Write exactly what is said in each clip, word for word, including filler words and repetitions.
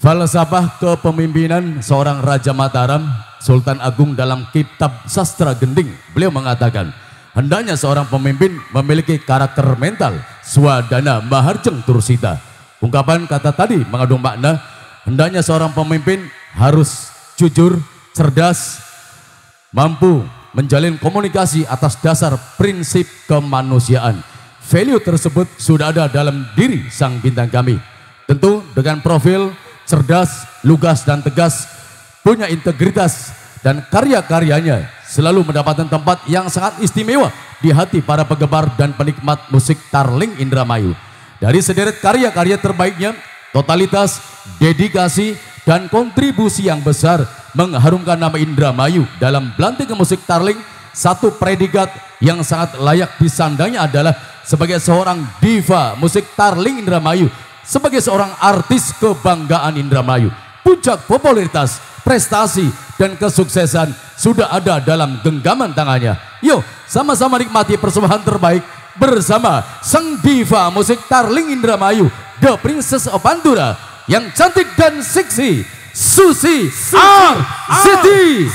Falsafah kepemimpinan seorang Raja Mataram, Sultan Agung dalam kitab Sastra Gending, beliau mengatakan, hendaknya seorang pemimpin memiliki karakter mental, swadana maharjeng tursita. Ungkapan kata tadi mengandung makna, hendaknya seorang pemimpin harus jujur, cerdas, mampu menjalin komunikasi atas dasar prinsip kemanusiaan. Value tersebut sudah ada dalam diri sang bintang kami. Tentu dengan profil cerdas, lugas dan tegas, punya integritas, dan karya-karyanya selalu mendapatkan tempat yang sangat istimewa di hati para penggemar dan penikmat musik Tarling Indramayu. Dari sederet karya-karya terbaiknya, totalitas, dedikasi, dan kontribusi yang besar mengharumkan nama Indramayu dalam belantika musik Tarling. Satu predikat yang sangat layak disandangnya adalah sebagai seorang diva musik Tarling Indramayu, sebagai seorang artis kebanggaan Indramayu. Puncak popularitas, prestasi, dan kesuksesan sudah ada dalam genggaman tangannya. Yuk sama-sama nikmati persembahan terbaik bersama sang diva musik Tarling Indramayu, The Princess of Pandura, yang cantik dan seksi, Susi Arsiti.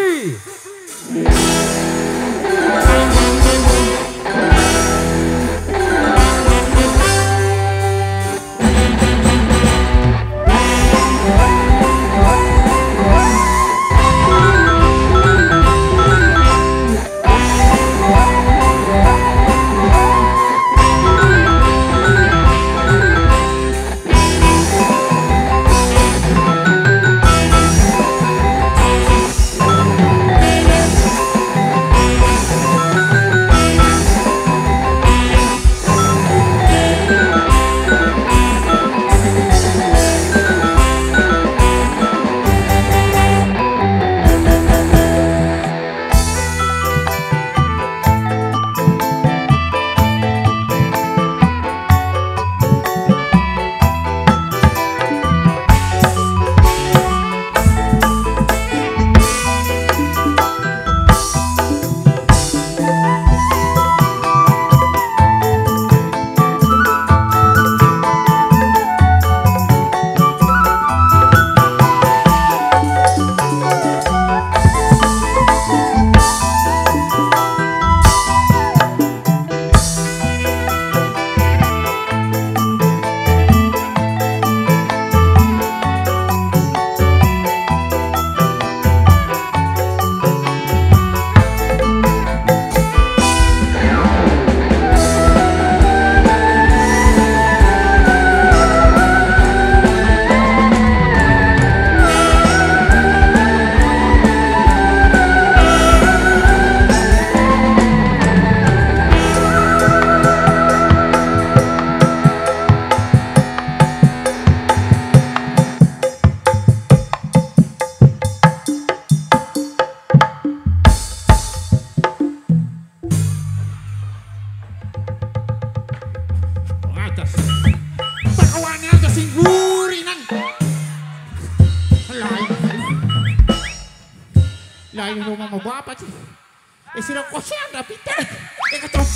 Lain rumah mau bawa apa sih? Eh sila ko siya dapitan. Eh katong.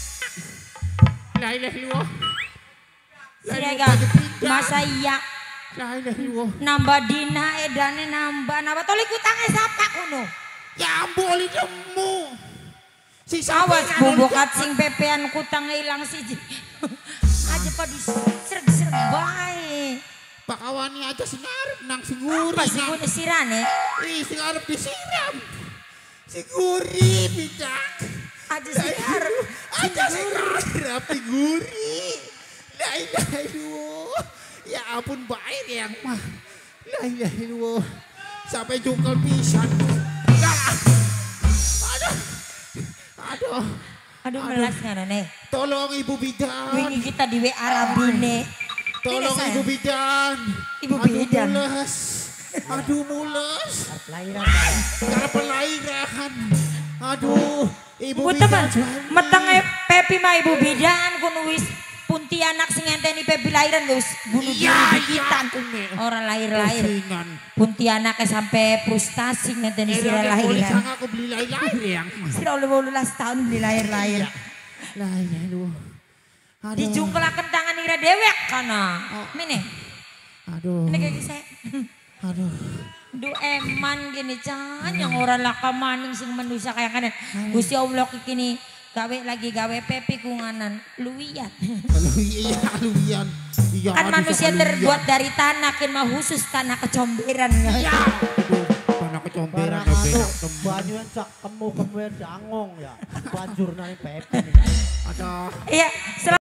Lain lah luo. Siraga masaya. Lain lah luo. Nambah dina edane nambah nambah toli kutange sapa kuno. Ya boleh demu. Si awas bubukat sing pepean kutange ilang siji. Aja padu serg-serg bae. Pak Awani aja singarep nang siguri. Apa sih gue sirane? Ih singarep disiram. Siguri bidak. Aja singarep. Aja singarep siguri. La ilaha illallah. Ya ampun baik yang mah. La ilaha illallah. Sampai jungkel pisan. Aduh. Aduh. Aduh melas ngarane. Tolong Ibu Bidan. Wingi kita di W A Rabine. Tolong Ibu Bidan. Ibu Aduh, Bidan. Mules. Aduh mules. Pelahiran. Karena pelahiran. Aduh. Ibu Bu Bidan. teman. Meteng Pepi mah Ibu Bidan. Kuno wis Puntianak sing ngenteni Pepi lahiran wis bunuh diri dikitan. Orang lahir-lahir. Puntianak sampai frustasi ngenteni sira lahiran. Boleh sangat aku beli lahir-lahir yang. Sira oleh wolulas tahun beli lahir-lahir. Lahir aduh. Dijungkelaken tangan ira dewek kana. Mene. Aduh. Ini kayak saya. Aduh. Du eman gini can yang orang laka maning sing manusia kayak kanan. Gusti Allah kini gawe lagi gawe pepi kunganan luwian. Iya luwian. Iya, Kan aduh, manusia sama terbuat luwian. dari tanah kan mah khusus tanah kecomberan. Iya. Aduh, tanah kecomberan Barang ya beda. anu banyu yang sak kemu kemu yang dangong ya. Banjur nang pepe. Ada Iya,